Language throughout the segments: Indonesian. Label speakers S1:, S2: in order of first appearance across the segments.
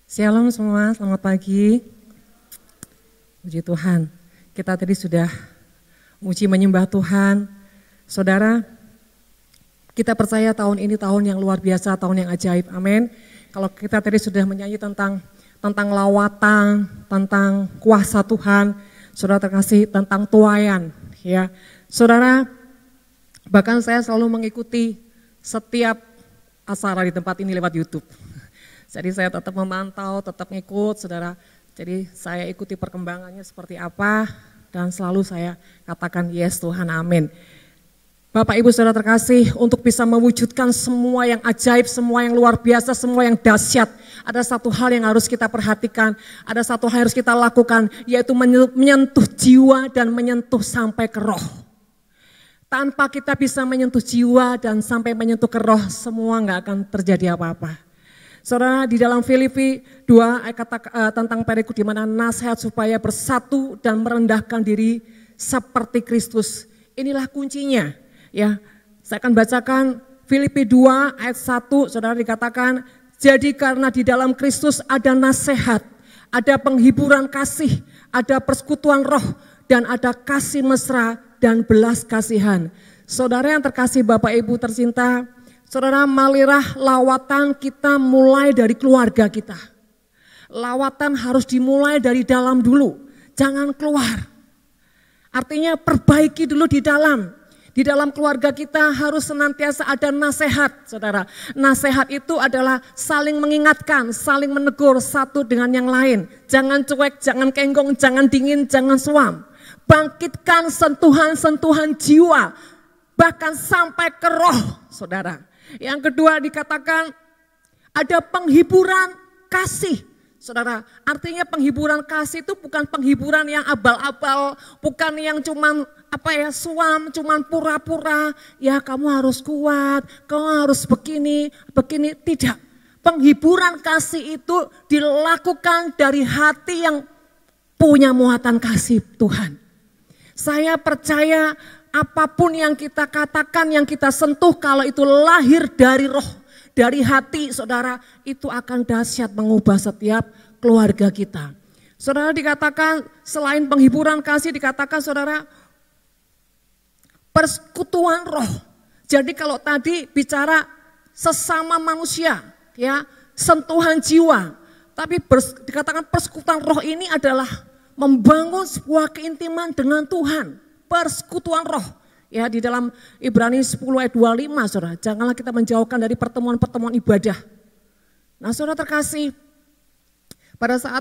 S1: Shalom semua, selamat pagi. Puji Tuhan, kita tadi sudah muji menyembah Tuhan. Saudara, kita percaya tahun ini tahun yang luar biasa, tahun yang ajaib, amin. Kalau kita tadi sudah menyanyi tentang lawatan, tentang kuasa Tuhan, saudara terkasih, tentang tuaian. Ya, saudara, bahkan saya selalu mengikuti setiap acara di tempat ini lewat YouTube. Jadi saya tetap memantau, tetap ngikut saudara. Jadi saya ikuti perkembangannya seperti apa dan selalu saya katakan yes Tuhan, amin. Bapak Ibu saudara terkasih, untuk bisa mewujudkan semua yang ajaib, semua yang luar biasa, semua yang dahsyat, ada satu hal yang harus kita perhatikan, ada satu hal yang harus kita lakukan, yaitu menyentuh jiwa dan menyentuh sampai ke roh. Tanpa kita bisa menyentuh jiwa dan sampai menyentuh ke roh, semua nggak akan terjadi apa-apa. Saudara, di dalam Filipi 2 ayat tentang perikop di mana nasihat supaya bersatu dan merendahkan diri seperti Kristus. Inilah kuncinya. Ya, saya akan bacakan Filipi 2 ayat 1, saudara, dikatakan, jadi karena di dalam Kristus ada nasihat, ada penghiburan kasih, ada persekutuan roh, dan ada kasih mesra dan belas kasihan. Saudara yang terkasih Bapak Ibu tercinta, saudara, marilah lawatan kita mulai dari keluarga kita. Lawatan harus dimulai dari dalam dulu, jangan keluar. Artinya perbaiki dulu di dalam. Di dalam keluarga kita harus senantiasa ada nasihat, saudara. Nasihat itu adalah saling mengingatkan, saling menegur satu dengan yang lain. Jangan cuek, jangan kenggong, jangan dingin, jangan suam. Bangkitkan sentuhan-sentuhan jiwa, bahkan sampai ke roh, saudara. Yang kedua dikatakan ada penghiburan kasih, saudara. Artinya penghiburan kasih itu bukan penghiburan yang abal-abal, bukan yang cuman suam, cuman pura-pura. Ya kamu harus kuat, kamu harus begini, tidak. Penghiburan kasih itu dilakukan dari hati yang punya muatan kasih Tuhan. Saya percaya apapun yang kita katakan, yang kita sentuh, kalau itu lahir dari roh, dari hati, saudara, itu akan dahsyat mengubah setiap keluarga kita. Saudara, dikatakan selain penghiburan kasih, dikatakan saudara, persekutuan roh. Jadi kalau tadi bicara sesama manusia, ya, sentuhan jiwa, tapi dikatakan persekutuan roh ini adalah membangun sebuah keintiman dengan Tuhan. Persekutuan roh. Ya, di dalam Ibrani 10 ayat 25, saudara. Janganlah kita menjauhkan dari pertemuan-pertemuan ibadah. Nah, saudara terkasih, pada saat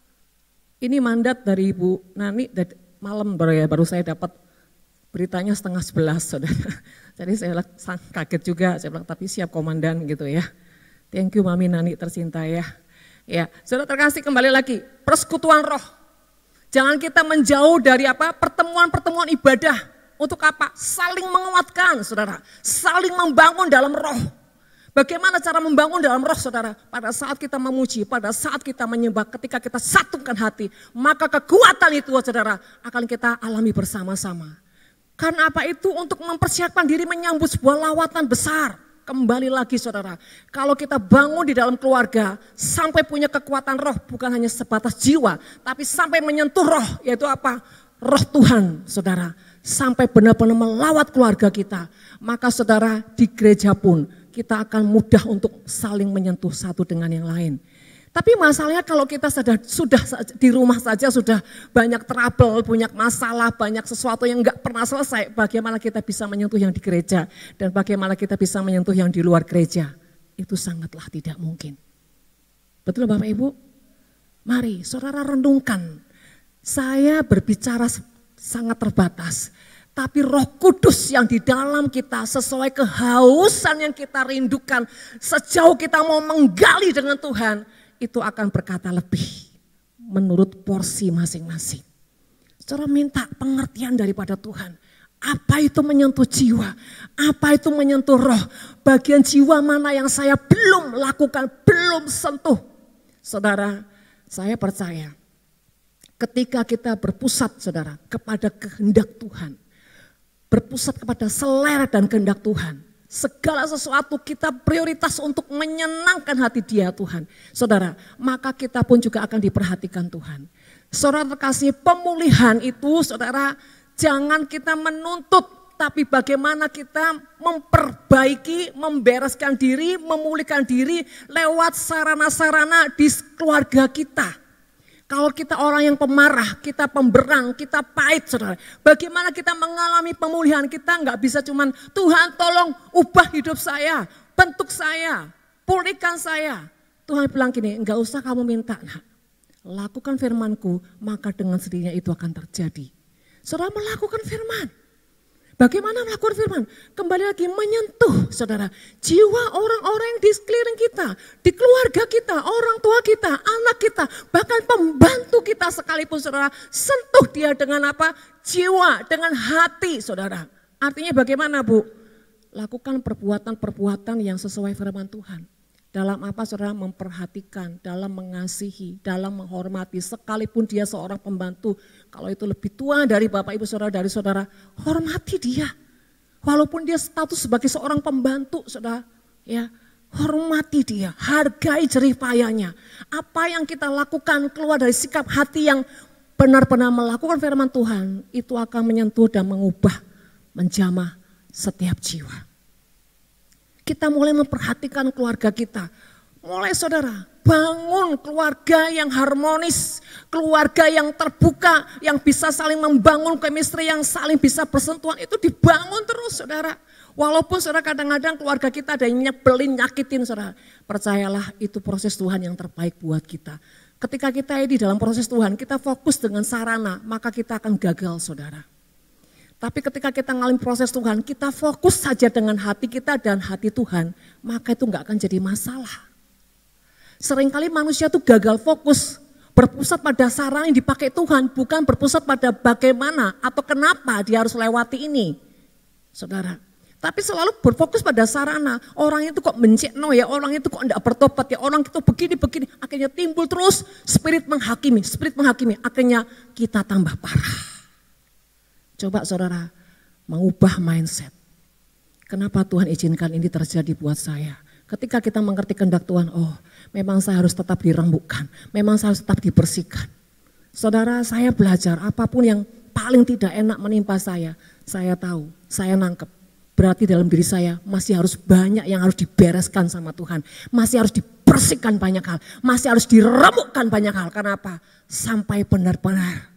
S1: ini mandat dari Ibu Nani, malam baru saya dapat beritanya 10:30, saudara. Jadi saya kaget juga, saya bilang tapi siap komandan gitu ya. Thank you Mami Nani tercinta ya. Ya, saudara terkasih, kembali lagi, persekutuan roh. Jangan kita menjauh dari pertemuan-pertemuan ibadah. Untuk apa? Saling menguatkan, saudara. Saling membangun dalam roh. Bagaimana cara membangun dalam roh, saudara? Pada saat kita memuji, pada saat kita menyembah, ketika kita satukan hati, maka kekuatan itu, saudara, akan kita alami bersama-sama. Karena apa itu? Untuk mempersiapkan diri menyambut sebuah lawatan besar. Kembali lagi, saudara, kalau kita bangun di dalam keluarga, sampai punya kekuatan roh, bukan hanya sebatas jiwa, tapi sampai menyentuh roh, yaitu apa? Roh Tuhan, saudara, sampai benar-benar melawat keluarga kita. Maka saudara, di gereja pun kita akan mudah untuk saling menyentuh satu dengan yang lain. Tapi masalahnya kalau kita sudah di rumah saja sudah banyak trouble, banyak masalah, banyak sesuatu yang enggak pernah selesai. Bagaimana kita bisa menyentuh yang di gereja dan bagaimana kita bisa menyentuh yang di luar gereja? Itu sangatlah tidak mungkin. Betul Bapak Ibu? Mari saudara renungkan. Saya berbicara sangat terbatas. Tapi Roh Kudus yang di dalam kita sesuai kehausan yang kita rindukan. Sejauh kita mau menggali dengan Tuhan, itu akan berkata lebih menurut porsi masing-masing. Saudara minta pengertian daripada Tuhan. Apa itu menyentuh jiwa? Apa itu menyentuh roh? Bagian jiwa mana yang saya belum lakukan, belum sentuh? Saudara, saya percaya ketika kita berpusat, saudara, kepada kehendak Tuhan, berpusat kepada selera dan kehendak Tuhan, segala sesuatu kita prioritas untuk menyenangkan hati Dia Tuhan. Saudara, maka kita pun juga akan diperhatikan Tuhan. Saudara terkasih, pemulihan itu saudara jangan kita menuntut, tapi bagaimana kita memperbaiki, membereskan diri, memulihkan diri lewat sarana-sarana di keluarga kita. Kalau kita orang yang pemarah, kita pemberang, kita pahit saudara. Bagaimana kita mengalami pemulihan, kita nggak bisa cuman Tuhan tolong ubah hidup saya, bentuk saya, pulihkan saya. Tuhan bilang gini, enggak usah kamu minta, nah, lakukan firmanku, maka dengan sendirinya itu akan terjadi. Saudara melakukan firman. Bagaimana melakukan firman? Kembali lagi menyentuh saudara. Jiwa orang-orang yang di sekeliling kita, di keluarga kita, orang tua kita, anak kita, bahkan pembantu kita sekalipun saudara. Sentuh dia dengan apa? Jiwa, dengan hati saudara. Artinya bagaimana Bu? Lakukan perbuatan-perbuatan yang sesuai firman Tuhan. Dalam apa saudara? Memperhatikan, dalam mengasihi, dalam menghormati. Sekalipun dia seorang pembantu, kalau itu lebih tua dari Bapak Ibu Saudara, dari saudara, hormati dia. Walaupun dia status sebagai seorang pembantu saudara, ya hormati dia, hargai jerih payahnya. Apa yang kita lakukan keluar dari sikap hati yang benar-benar melakukan firman Tuhan, itu akan menyentuh dan mengubah, menjamah setiap jiwa. Kita mulai memperhatikan keluarga kita. Mulai saudara, bangun keluarga yang harmonis, keluarga yang terbuka, yang bisa saling membangun chemistry, yang saling bisa bersentuhan, itu dibangun terus saudara. Walaupun saudara kadang-kadang keluarga kita ada yang nyebelin, nyakitin saudara. Percayalah itu proses Tuhan yang terbaik buat kita. Ketika kita di dalam proses Tuhan, kita fokus dengan sarana, maka kita akan gagal saudara. Tapi ketika kita ngalami proses Tuhan, kita fokus saja dengan hati kita dan hati Tuhan, maka itu enggak akan jadi masalah. Seringkali manusia itu gagal fokus, berpusat pada sarana yang dipakai Tuhan, bukan berpusat pada bagaimana atau kenapa dia harus lewati ini. Saudara, tapi selalu berfokus pada sarana, orang itu kok mencekno ya, orang itu kok enggak bertobat ya, orang itu begini-begini, akhirnya timbul terus spirit menghakimi, akhirnya kita tambah parah. Coba saudara mengubah mindset. Kenapa Tuhan izinkan ini terjadi buat saya? Ketika kita mengerti kehendak Tuhan, oh memang saya harus tetap dirembukkan, memang saya harus tetap dibersihkan. Saudara, saya belajar apapun yang paling tidak enak menimpa saya tahu, saya nangkep. Berarti dalam diri saya masih harus banyak yang harus dibereskan sama Tuhan. Masih harus dibersihkan banyak hal, masih harus dirembukkan banyak hal. Kenapa? Sampai benar-benar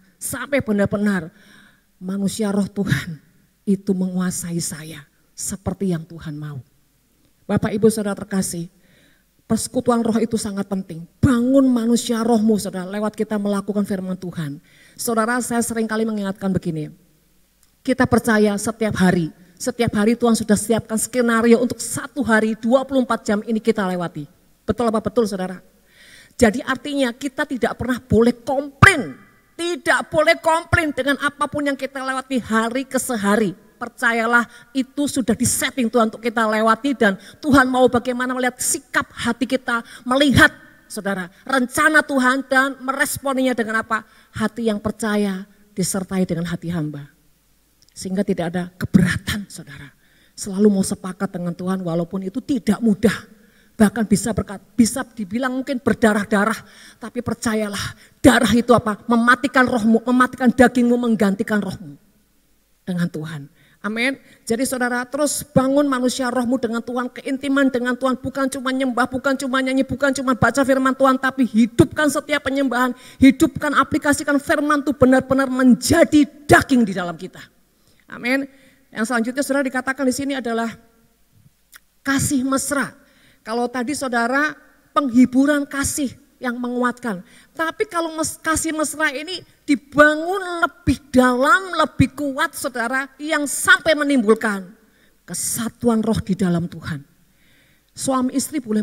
S1: manusia roh Tuhan itu menguasai saya seperti yang Tuhan mau. Bapak Ibu Saudara terkasih, persekutuan roh itu sangat penting. Bangun manusia rohmu saudara lewat kita melakukan firman Tuhan. Saudara, saya sering kali mengingatkan begini, kita percaya setiap hari Tuhan sudah siapkan skenario untuk 1 hari 24 jam ini kita lewati. Betul apa betul saudara? Jadi artinya kita tidak pernah boleh komplain. Tidak boleh komplain dengan apapun yang kita lewati hari ke sehari. Percayalah itu sudah disetting Tuhan untuk kita lewati dan Tuhan mau bagaimana melihat sikap hati kita, melihat saudara rencana Tuhan dan meresponinya dengan apa? Hati yang percaya disertai dengan hati hamba. Sehingga tidak ada keberatan saudara. Selalu mau sepakat dengan Tuhan walaupun itu tidak mudah. Bahkan bisa dibilang mungkin berdarah-darah. Tapi percayalah darah itu apa? Mematikan rohmu, mematikan dagingmu, menggantikan rohmu dengan Tuhan. Amin. Jadi saudara terus bangun manusia rohmu dengan Tuhan, keintiman dengan Tuhan. Bukan cuma nyembah, bukan cuma nyanyi, bukan cuma baca firman Tuhan. Tapi hidupkan setiap penyembahan, hidupkan, aplikasikan firman itu benar-benar menjadi daging di dalam kita. Amin. Yang selanjutnya saudara dikatakan di sini adalah kasih mesra. Kalau tadi saudara penghiburan kasih yang menguatkan. Tapi kalau kasih mesra ini dibangun lebih dalam, lebih kuat saudara yang sampai menimbulkan kesatuan roh di dalam Tuhan. Suami istri boleh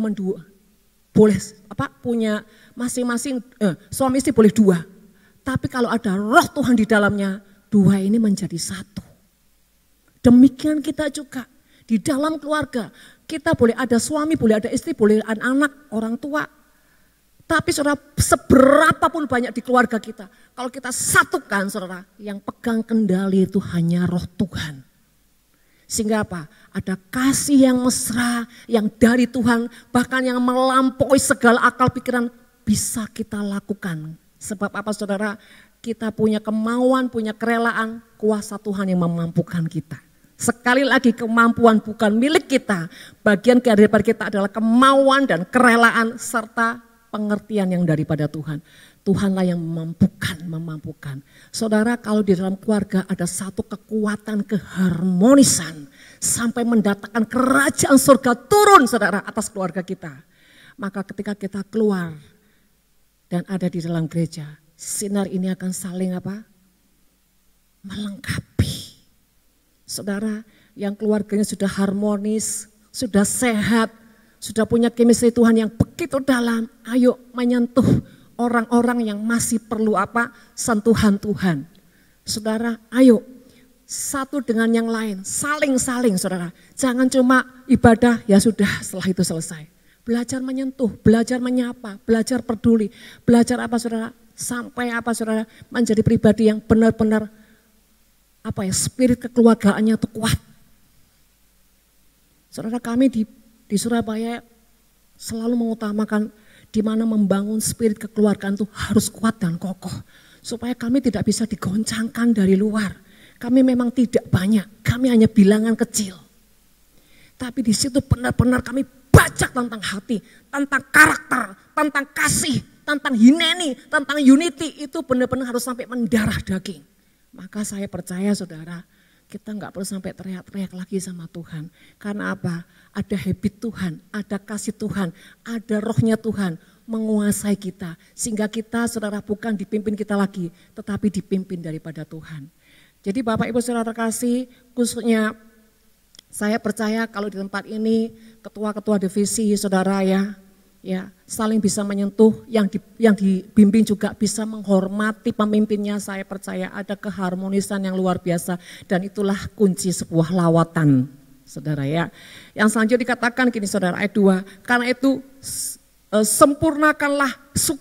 S1: punya masing-masing, suami istri boleh 2. Tapi kalau ada roh Tuhan di dalamnya, 2 ini menjadi 1. Demikian kita juga di dalam keluarga. Kita boleh ada suami, boleh ada istri, boleh ada anak, orang tua. Tapi saudara, seberapapun banyak di keluarga kita, kalau kita satukan saudara, yang pegang kendali itu hanya roh Tuhan. Sehingga apa? Ada kasih yang mesra, yang dari Tuhan, bahkan yang melampaui segala akal pikiran bisa kita lakukan. Sebab apa saudara? Kita punya kemauan, punya kerelaan, kuasa Tuhan yang memampukan kita. Sekali lagi kemampuan bukan milik kita, bagian daripada kita adalah kemauan dan kerelaan serta pengertian yang daripada Tuhan. Tuhanlah yang memampukan. Saudara, kalau di dalam keluarga ada satu kekuatan keharmonisan sampai mendatangkan kerajaan surga turun saudara atas keluarga kita. Maka ketika kita keluar dan ada di dalam gereja, sinar ini akan saling apa? Melengkapi. Saudara yang keluarganya sudah harmonis, sudah sehat, sudah punya chemistry Tuhan yang begitu dalam, ayo menyentuh orang-orang yang masih perlu apa? Sentuhan Tuhan. Saudara, ayo satu dengan yang lain, saling-saling saudara. Jangan cuma ibadah, ya sudah setelah itu selesai. Belajar menyentuh, belajar menyapa, belajar peduli, belajar apa saudara? Sampai apa saudara? Menjadi pribadi yang benar-benar apa ya, spirit kekeluargaannya itu kuat. Saudara, kami di Surabaya selalu mengutamakan di mana membangun spirit kekeluargaan itu harus kuat dan kokoh. Supaya kami tidak bisa digoncangkan dari luar. Kami memang tidak banyak, kami hanya bilangan kecil. Tapi di situ benar-benar kami baca tentang hati, tentang karakter, tentang kasih, tentang hineni, tentang unity. Itu benar-benar harus sampai mendarah daging. Maka saya percaya saudara, kita nggak perlu sampai teriak-teriak lagi sama Tuhan. Karena apa? Ada habit Tuhan, ada kasih Tuhan, ada rohnya Tuhan menguasai kita. Sehingga kita saudara bukan dipimpin kita lagi, tetapi dipimpin daripada Tuhan. Jadi Bapak Ibu saudara terkasih, khususnya saya percaya kalau di tempat ini ketua-ketua divisi saudara ya saling bisa menyentuh, yang dibimbing juga bisa menghormati pemimpinnya. Saya percaya ada keharmonisan yang luar biasa dan itulah kunci sebuah lawatan saudara ya. Yang selanjutnya dikatakan gini saudara, ayat 2, karena itu sempurnakanlah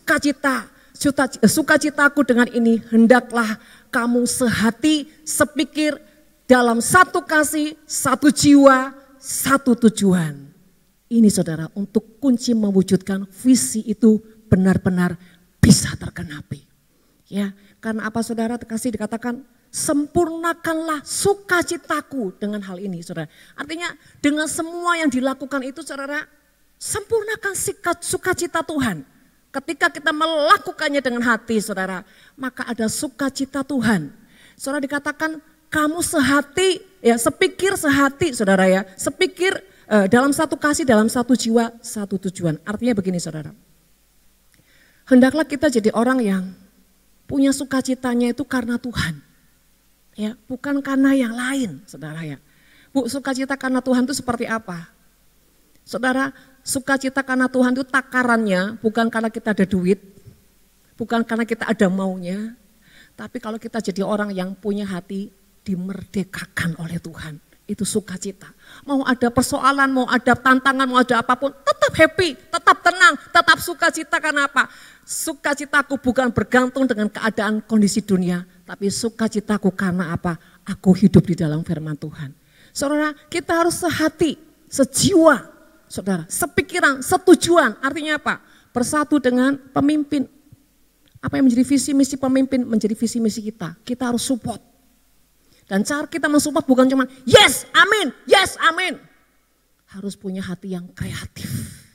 S1: sukacitaku dengan ini, hendaklah kamu sehati sepikir dalam satu kasih, satu jiwa, satu tujuan. Ini saudara, untuk kunci mewujudkan visi itu benar-benar bisa tergenapi. Ya, karena apa saudara terkasih dikatakan sempurnakanlah sukacitaku dengan hal ini saudara. Artinya dengan semua yang dilakukan itu saudara, sempurnakan sukacita Tuhan. Ketika kita melakukannya dengan hati saudara, maka ada sukacita Tuhan. Saudara dikatakan kamu sehati, ya sepikir sehati saudara ya, sepikir dalam satu kasih, dalam satu jiwa, satu tujuan. Artinya begini saudara, hendaklah kita jadi orang yang punya sukacitanya itu karena Tuhan. Ya, bukan karena yang lain saudara ya. Bu, sukacita karena Tuhan itu seperti apa? Saudara, sukacita karena Tuhan itu takarannya bukan karena kita ada duit, bukan karena kita ada maunya. Tapi kalau kita jadi orang yang punya hati dimerdekakan oleh Tuhan. Itu sukacita. Mau ada persoalan, mau ada tantangan, mau ada apapun, tetap happy, tetap tenang, tetap sukacita. Karena apa? Sukacitaku bukan bergantung dengan keadaan kondisi dunia, tapi sukacitaku karena apa? Aku hidup di dalam firman Tuhan. Saudara, kita harus sehati, sejiwa, saudara, sepikiran, setujuan. Artinya apa? Bersatu dengan pemimpin. Apa yang menjadi visi misi pemimpin menjadi visi misi kita. Kita harus support. Dan cara kita mensupport bukan cuma yes, amin. Harus punya hati yang kreatif.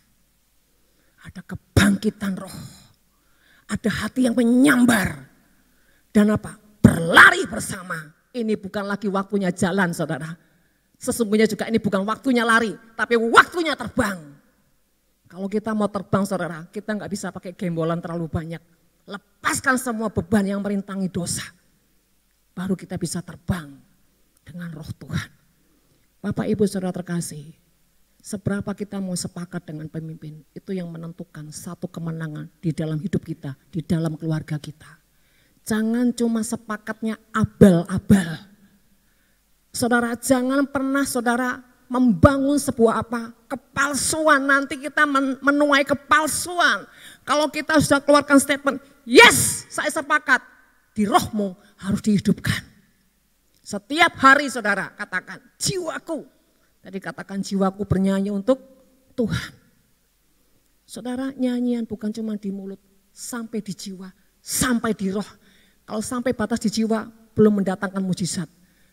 S1: Ada kebangkitan roh. Ada hati yang menyambar. Dan apa? Berlari bersama. Ini bukan lagi waktunya jalan saudara. Sesungguhnya juga ini bukan waktunya lari, tapi waktunya terbang. Kalau kita mau terbang saudara, kita nggak bisa pakai gembolan terlalu banyak. Lepaskan semua beban yang merintangi dosa. Baru kita bisa terbang dengan roh Tuhan. Bapak Ibu saudara terkasih, seberapa kita mau sepakat dengan pemimpin, itu yang menentukan satu kemenangan di dalam hidup kita, di dalam keluarga kita. Jangan cuma sepakatnya abal-abal. Saudara, jangan pernah saudara membangun sebuah apa? Kepalsuan, nanti kita menuai kepalsuan. Kalau kita sudah keluarkan statement, yes saya sepakat, di rohmu harus dihidupkan. Setiap hari saudara katakan jiwaku. Tadi katakan jiwaku bernyanyi untuk Tuhan. Saudara, nyanyian bukan cuma di mulut, sampai di jiwa, sampai di roh. Kalau sampai batas di jiwa belum mendatangkan mujizat.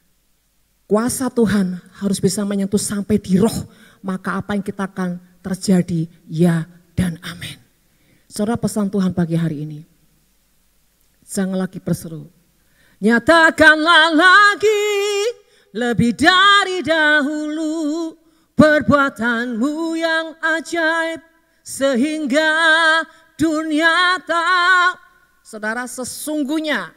S1: Kuasa Tuhan harus bisa menyentuh sampai di roh. Maka apa yang kita akan terjadi ya dan amin. Saudara, pesan Tuhan pagi hari ini. Jangan lagi berseru. Nyatakanlah lagi lebih dari dahulu perbuatanmu yang ajaib sehingga dunia tahu. Saudara, sesungguhnya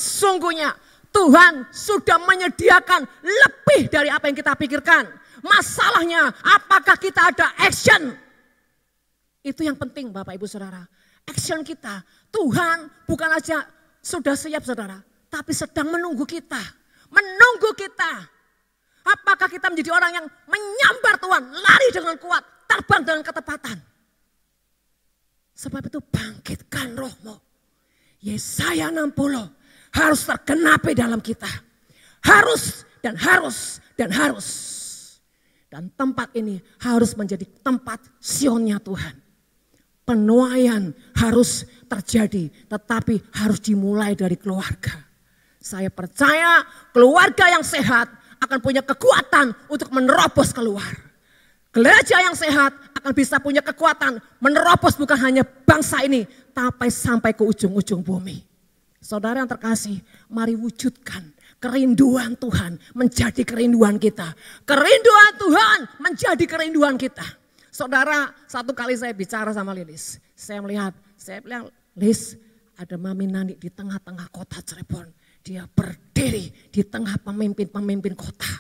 S1: Tuhan sudah menyediakan lebih dari apa yang kita pikirkan. Masalahnya apakah kita ada action? Itu yang penting Bapak Ibu Saudara. Action kita. Tuhan bukan aja sudah siap saudara, tapi sedang menunggu kita. Menunggu kita. Apakah kita menjadi orang yang menyambar Tuhan, lari dengan kuat, terbang dengan ketepatan. Sebab itu bangkitkan rohmu. Yesaya 60 harus tergenapi dalam kita. Harus dan harus dan harus. Dan tempat ini harus menjadi tempat sionnya Tuhan. Penuaian harus terjadi, tetapi harus dimulai dari keluarga. Saya percaya keluarga yang sehat akan punya kekuatan untuk menerobos keluar. Gereja yang sehat akan bisa punya kekuatan menerobos bukan hanya bangsa ini, tapi sampai ke ujung-ujung bumi. Saudara yang terkasih, mari wujudkan kerinduan Tuhan menjadi kerinduan kita. Kerinduan Tuhan menjadi kerinduan kita. Saudara, satu kali saya bicara sama Lilis. Saya melihat Lis, ada Mami Nani di tengah-tengah kota Cirebon. Dia berdiri di tengah pemimpin-pemimpin kota.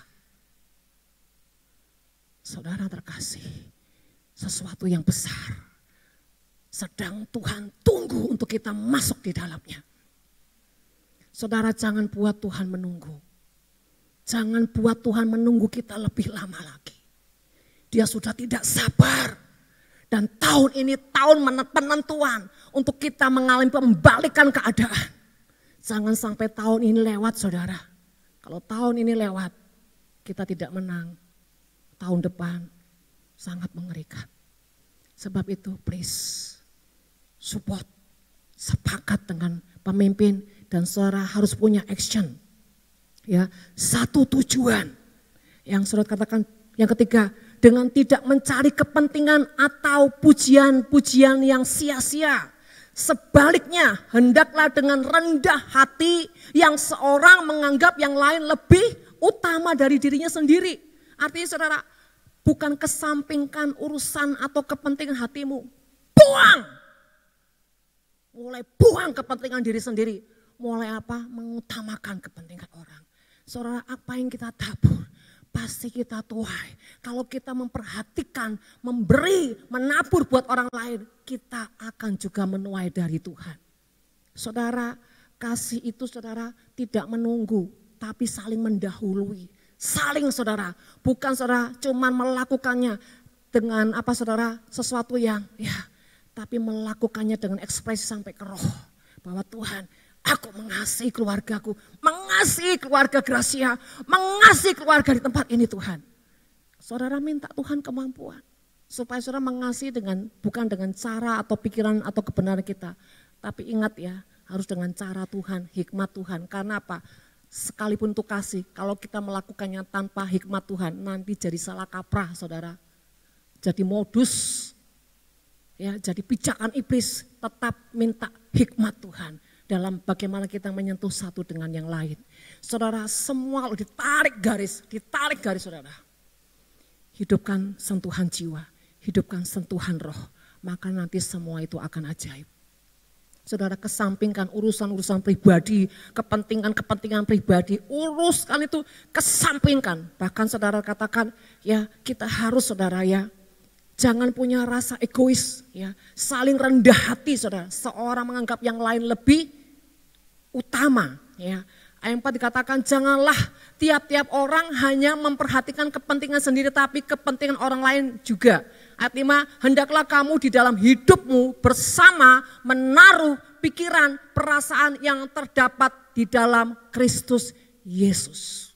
S1: Saudara terkasih, sesuatu yang besar sedang Tuhan tunggu untuk kita masuk di dalamnya. Saudara, jangan buat Tuhan menunggu. Jangan buat Tuhan menunggu kita lebih lama lagi. Dia sudah tidak sabar. Dan tahun ini tahun penentuan untuk kita mengalami pembalikan keadaan. Jangan sampai tahun ini lewat saudara. Kalau tahun ini lewat, kita tidak menang. Tahun depan sangat mengerikan. Sebab itu please support, sepakat dengan pemimpin dan saudara harus punya action. Ya, satu tujuan yang saudara katakan yang ketiga, dengan tidak mencari kepentingan atau pujian-pujian yang sia-sia. Sebaliknya, hendaklah dengan rendah hati yang seorang menganggap yang lain lebih utama dari dirinya sendiri. Artinya saudara, bukan kesampingkan urusan atau kepentingan hatimu. Buang! Mulai buang kepentingan diri sendiri. Mulai apa? Mengutamakan kepentingan orang. Saudara, apa yang kita tabur, pasti kita tuai. Kalau kita memperhatikan, memberi, menabur buat orang lain, kita akan juga menuai dari Tuhan. Saudara, kasih itu saudara tidak menunggu, tapi saling mendahului. Saling saudara, bukan saudara cuman melakukannya dengan apa saudara, sesuatu yang ya, tapi melakukannya dengan ekspresi sampai ke roh. Bahwa Tuhan, aku mengasihi keluargaku, mengasihi keluarga Gracia, mengasihi keluarga di tempat ini Tuhan. Saudara minta Tuhan kemampuan. Supaya saudara mengasihi bukan dengan cara atau pikiran atau kebenaran kita. Tapi ingat ya, harus dengan cara Tuhan, hikmat Tuhan. Karena apa? Sekalipun untuk kasih, kalau kita melakukannya tanpa hikmat Tuhan, nanti jadi salah kaprah saudara. Jadi modus, ya, jadi pijakan iblis. Tetap minta hikmat Tuhan dalam bagaimana kita menyentuh satu dengan yang lain. Saudara, semua kalau ditarik garis saudara. Hidupkan sentuhan jiwa, hidupkan sentuhan roh, maka nanti semua itu akan ajaib. Saudara, kesampingkan urusan-urusan pribadi, kepentingan-kepentingan pribadi, uruskan itu, kesampingkan. Bahkan saudara katakan, ya kita harus saudara ya, jangan punya rasa egois, ya saling rendah hati saudara. Seorang menganggap yang lain lebih utama, ya. Ayat 4 dikatakan, janganlah tiap-tiap orang hanya memperhatikan kepentingan sendiri, tapi kepentingan orang lain juga. Ayat 5, hendaklah kamu di dalam hidupmu bersama menaruh pikiran, perasaan yang terdapat di dalam Kristus Yesus.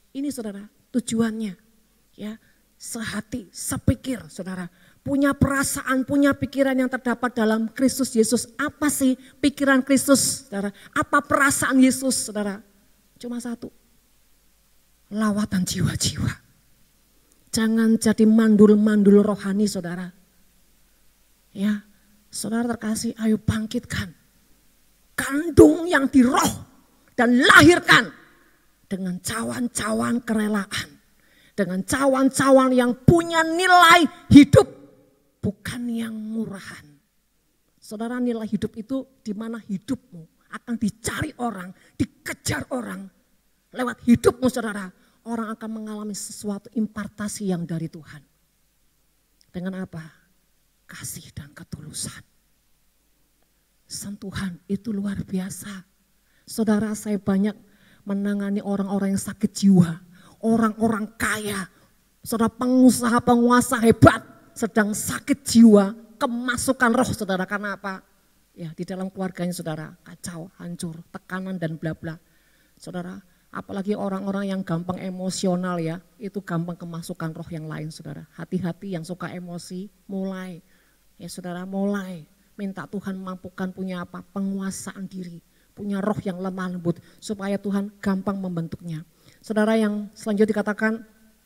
S1: Ini saudara tujuannya. Ya, sehati, sepikir saudara. Punya perasaan, punya pikiran yang terdapat dalam Kristus Yesus. Apa sih pikiran Kristus saudara? Apa perasaan Yesus saudara? Cuma satu. Lawatan jiwa-jiwa. Jangan jadi mandul-mandul rohani saudara. Ya, saudara terkasih, ayo bangkitkan. Kandung yang di roh dan lahirkan dengan cawan-cawan kerelaan. Dengan cawan-cawan yang punya nilai hidup, bukan yang murahan. Saudara, nilai hidup itu di mana hidupmu akan dicari orang, dikejar orang. Lewat hidupmu saudara, orang akan mengalami sesuatu impartasi yang dari Tuhan. Dengan apa? Kasih dan ketulusan. Sentuhan itu luar biasa. Saudara, saya banyak menangani orang-orang yang sakit jiwa. Orang-orang kaya, saudara pengusaha-penguasa hebat sedang sakit jiwa, kemasukan roh saudara. Karena apa? Ya, di dalam keluarganya saudara kacau, hancur, tekanan dan bla bla. Saudara, apalagi orang-orang yang gampang emosional ya, itu gampang kemasukan roh yang lain saudara. Hati-hati yang suka emosi, mulai. Ya saudara, mulai minta Tuhan mampukan punya apa? Penguasaan diri, punya roh yang lemah lembut supaya Tuhan gampang membentuknya. Saudara, yang selanjutnya dikatakan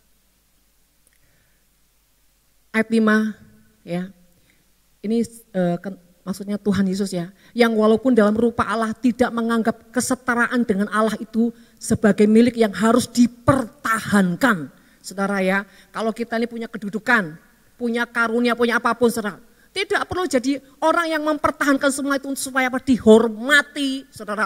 S1: ayat 5 ya. Ini maksudnya Tuhan Yesus ya, yang walaupun dalam rupa Allah tidak menganggap kesetaraan dengan Allah itu sebagai milik yang harus dipertahankan. Saudara ya, kalau kita ini punya kedudukan, punya karunia, punya apapun saudara, tidak perlu jadi orang yang mempertahankan semua itu supaya apa? Dihormati, saudara.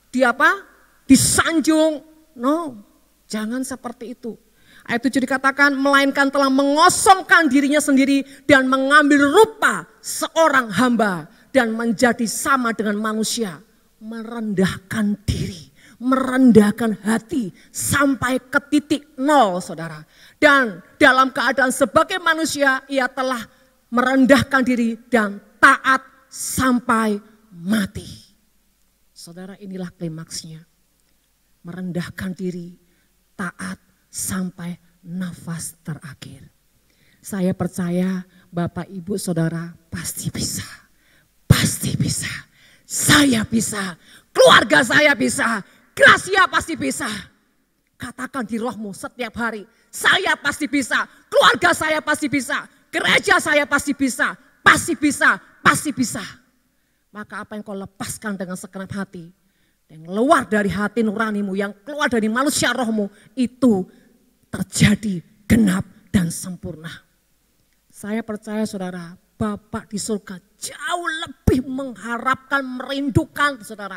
S1: Disanjung. No, jangan seperti itu. Ayat 7 dikatakan, melainkan telah mengosongkan dirinya sendiri dan mengambil rupa seorang hamba dan menjadi sama dengan manusia. Merendahkan diri, merendahkan hati sampai ke titik nol saudara. Dan dalam keadaan sebagai manusia ia telah merendahkan diri dan taat sampai mati. Saudara, inilah klimaksnya. Merendahkan diri, taat sampai nafas terakhir. Saya percaya Bapak Ibu Saudara pasti bisa. Pasti bisa. Saya bisa. Keluarga saya bisa. Gracia pasti bisa. Katakan di rohmu setiap hari. Saya pasti bisa. Keluarga saya pasti bisa. Gereja saya pasti bisa. Pasti bisa. Pasti bisa. Maka apa yang kau lepaskan dengan segenap hati, yang keluar dari hati nuranimu, yang keluar dari manusia rohmu, itu terjadi genap dan sempurna. Saya percaya saudara, Bapak di surga jauh lebih mengharapkan, merindukan saudara.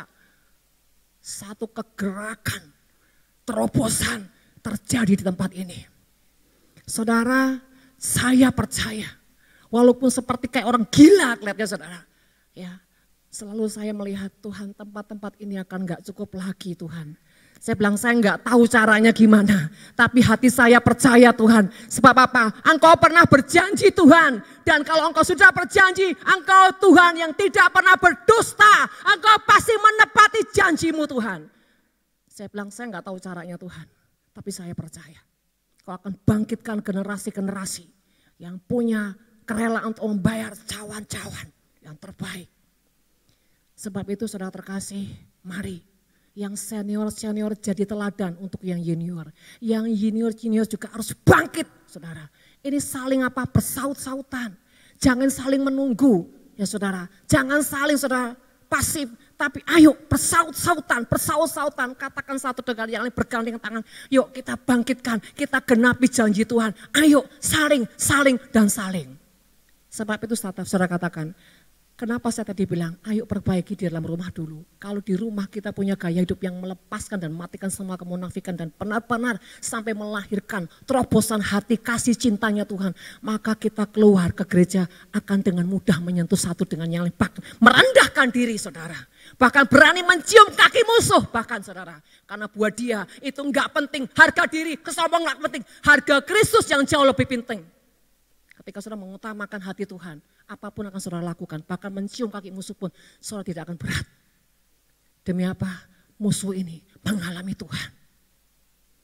S1: Satu kegerakan, terobosan terjadi di tempat ini. Saudara, saya percaya, walaupun seperti kayak orang gila kelihatannya saudara. Ya, selalu saya melihat Tuhan, tempat-tempat ini akan gak cukup lagi Tuhan. Saya bilang saya nggak tahu caranya gimana, tapi hati saya percaya Tuhan. Sebab apa? Engkau pernah berjanji Tuhan, dan kalau Engkau sudah berjanji, Engkau Tuhan yang tidak pernah berdusta, Engkau pasti menepati janjimu Tuhan. Saya bilang saya nggak tahu caranya Tuhan, tapi saya percaya Kau akan bangkitkan generasi-generasi yang punya kerelaan untuk membayar cawan-cawan yang terbaik. Sebab itu saudara terkasih, mari. Yang senior-senior jadi teladan untuk yang junior. Yang junior-junior juga harus bangkit saudara. Ini saling apa? Bersaut-sautan. Jangan saling menunggu ya saudara. Jangan saling saudara pasif. Tapi ayo bersaut-sautan, bersaut-sautan. Katakan satu dengan yang lain bergandengan tangan. Yuk kita bangkitkan, kita genapi janji Tuhan. Ayo saling, dan saling. Sebab itu saudara katakan. Kenapa saya tadi bilang, ayo perbaiki di dalam rumah dulu. Kalau di rumah kita punya gaya hidup yang melepaskan dan matikan semua kemunafikan dan benar-benar sampai melahirkan terobosan hati kasih cintanya Tuhan. Maka kita keluar ke gereja akan dengan mudah menyentuh satu dengan yang lain. Merendahkan diri saudara. Bahkan berani mencium kaki musuh bahkan saudara. Karena buat dia itu enggak penting. Harga diri, kesombongan enggak penting. Harga Kristus yang jauh lebih penting. Ketika saudara mengutamakan hati Tuhan, apapun akan saudara lakukan. Bahkan mencium kaki musuh pun saudara tidak akan berat. Demi apa? Musuh ini mengalami Tuhan.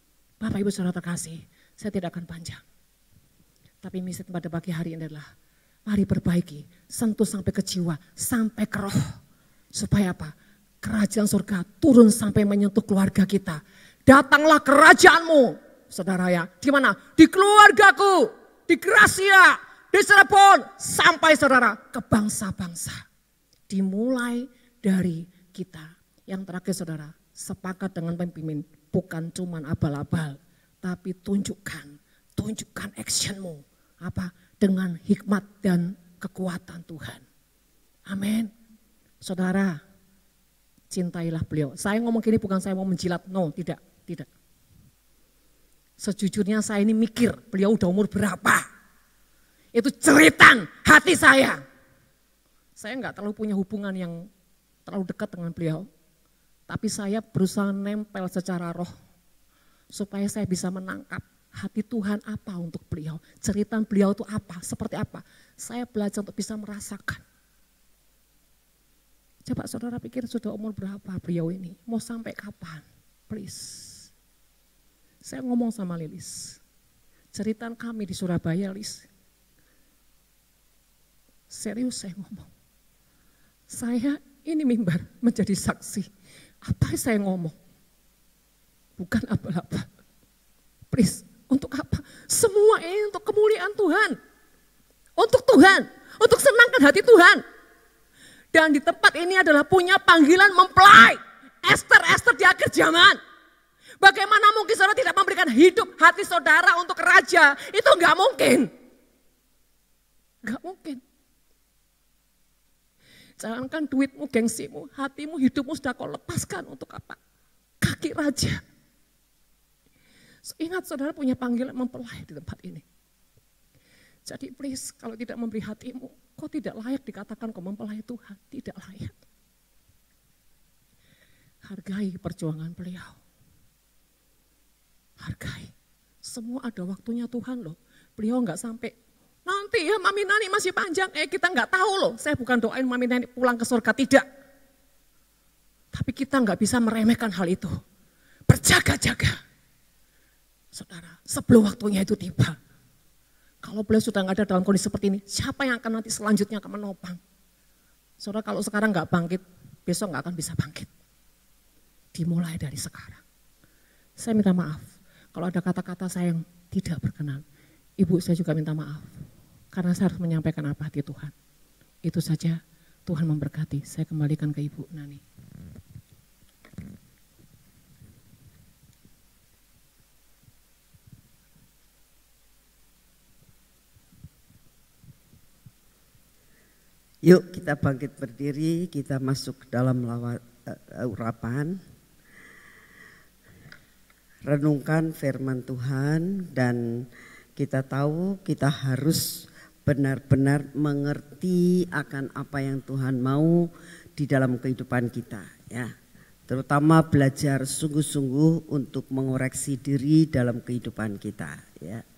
S1: Bapak Ibu Saudara terkasih, saya tidak akan panjang. Tapi misi pada pagi hari ini adalah mari perbaiki, sentuh sampai ke jiwa, sampai ke roh. Supaya apa? Kerajaan surga turun sampai menyentuh keluarga kita. Datanglah kerajaanmu, saudara ya. Di mana? Di keluargaku, di Gracia, di Cirebon, sampai saudara ke bangsa-bangsa. Dimulai dari kita. Yang terakhir saudara, sepakat dengan pemimpin, bukan cuman abal-abal, tapi tunjukkan actionmu. Apa? Dengan hikmat dan kekuatan Tuhan. Amin. Saudara, cintailah beliau. Saya ngomong gini bukan saya mau menjilat, no, tidak. Sejujurnya saya ini mikir beliau udah umur berapa. Itu ceritan hati saya. Saya enggak terlalu punya hubungan yang terlalu dekat dengan beliau. Tapi saya berusaha nempel secara roh. Supaya saya bisa menangkap hati Tuhan apa untuk beliau. Cerita beliau itu apa, seperti apa. Saya belajar untuk bisa merasakan. Coba saudara pikir sudah umur berapa beliau ini. Mau sampai kapan? Please. Saya ngomong sama Lilis. Cerita kami di Surabaya, Lis. Serius saya ngomong. Saya ini mimbar menjadi saksi. Apa yang saya ngomong? Bukan apa-apa. Please, untuk apa? Semua ini untuk kemuliaan Tuhan. Untuk Tuhan, untuk senangkan hati Tuhan. Dan di tempat ini adalah punya panggilan mempelai. Esther di akhir zaman. Bagaimana mungkin saudara tidak memberikan hidup hati saudara untuk raja? Itu enggak mungkin. Enggak mungkin. Jangankan duitmu, gengsimu, hatimu, hidupmu sudah kau lepaskan untuk apa? Kaki raja. Ingat saudara punya panggilan mempelai di tempat ini. Jadi please kalau tidak memberi hatimu, kau tidak layak dikatakan kau mempelai Tuhan. Tidak layak. Hargai perjuangan beliau. Hargai. Semua ada waktunya Tuhan loh. Beliau enggak sampai, nanti ya Mami Nani masih panjang. Kita enggak tahu loh. Saya bukan doain Mami Nani pulang ke surga, tidak. Tapi kita enggak bisa meremehkan hal itu. Berjaga-jaga. Saudara, sebelum waktunya itu tiba. Kalau beliau sudah enggak ada dalam kondisi seperti ini, siapa yang akan nanti selanjutnya akan menopang? Saudara kalau sekarang enggak bangkit, besok enggak akan bisa bangkit. Dimulai dari sekarang. Saya minta maaf. Kalau ada kata-kata saya yang tidak berkenan, Ibu saya juga minta maaf. Karena saya harus menyampaikan apa hati Tuhan. Itu saja, Tuhan memberkati. Saya kembalikan ke Ibu Nani.
S2: Yuk kita bangkit berdiri, kita masuk dalam urapan. Renungkan firman Tuhan dan kita tahu kita harus benar-benar mengerti akan apa yang Tuhan mau di dalam kehidupan kita ya. Terutama belajar sungguh-sungguh untuk mengoreksi diri dalam kehidupan kita ya.